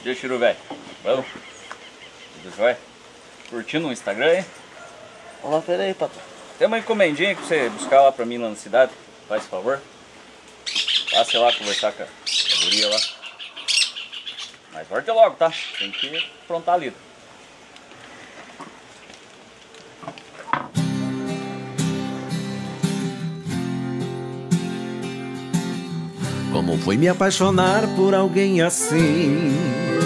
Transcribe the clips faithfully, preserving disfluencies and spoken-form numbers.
Dia, Chiru, velho. Vamos? Tudo jóia? Curtindo o Instagram, hein? Olá, peraí, patrão. Tem uma encomendinha que você buscar lá pra mim lá na cidade. Faz favor. Passe lá conversar com a, com a guria lá. Mas volte logo, tá? Tem que aprontar ali. Como foi me apaixonar por alguém assim,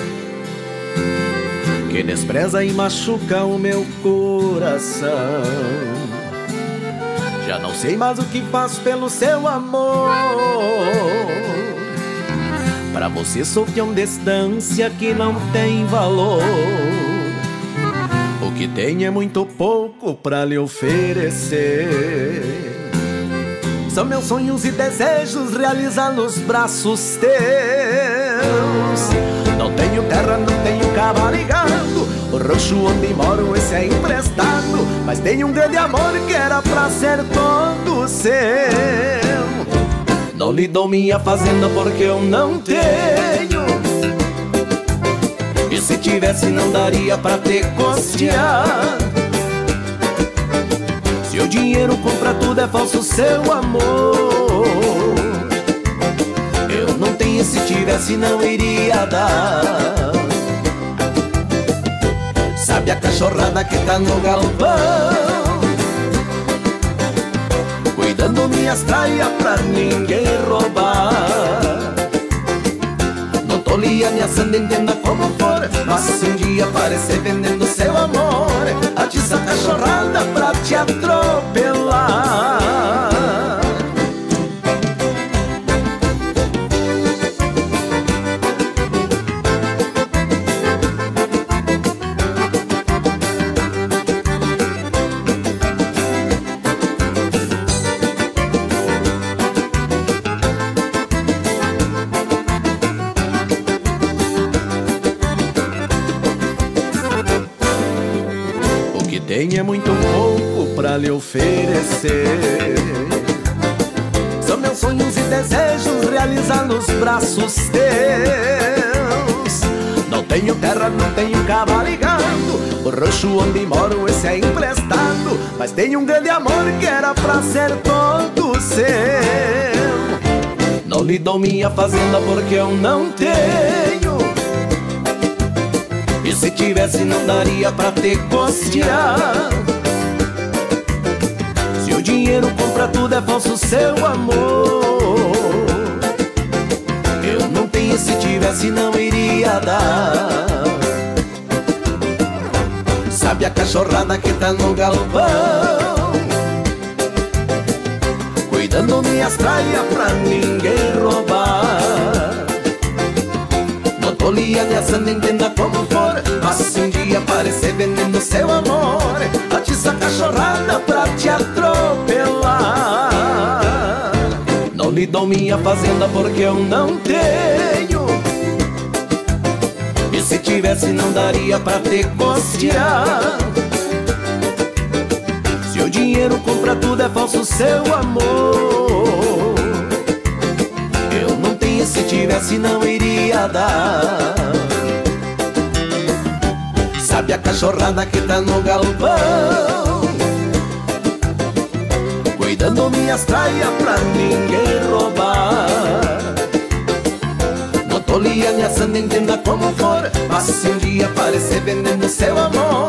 que despreza e machuca o meu coração. Já não sei mais o que faço pelo seu amor. Pra você sou peão de distância que não tem valor. O que tem é muito pouco pra lhe oferecer. São meus sonhos e desejos realizar nos braços teus. Não tenho terra, não tenho cavalo e gado. O rancho onde moro esse é emprestado, mas tenho um grande amor que era pra ser todo seu. Não lhe dou minha fazenda porque eu não tenho, e se tivesse não daria pra te costear. Se o dinheiro compra tudo é falso seu amor. Eu não tenho, se tivesse não iria dar. Sabe a cachorrada que tá no galpão, cuidando minhas traias pra ninguém roubar. Não tô lhe ameaçando, entenda como for, mas se um dia aparecer vendendo seu amor, atiça a cachorrada pra te atropelar. Tem é muito pouco pra lhe oferecer. São meus sonhos e desejos realizar nos braços teus. Não tenho terra, não tenho cavalo e gado. O rancho onde moro esse é emprestado, mas tenho um grande amor que era pra ser todo seu. Não lhe dou minha fazenda porque eu não tenho, e se tivesse não daria pra te costear. Se o dinheiro compra tudo é falso seu amor. Eu não tenho, se tivesse não iria dar. Sabe a cachorrada que tá no galpão, cuidando minhas traias pra ninguém roubar. Não tô lhe ameaçando, entenda como for, mas se um dia aparecer vendendo seu amor, atiça a cachorrada pra te atropelar. Não lhe dou minha fazenda porque eu não tenho, e se tivesse não daria pra te costear. Se o dinheiro compra tudo é falso seu amor. Eu não tenho, se tivesse não iria dar. Sabe a cachorrada que tá no galpão, cuidando minhas traias pra ninguém roubar. Não tô lhe ameaçando, entenda como for, mas se um dia aparecer vendendo seu amor,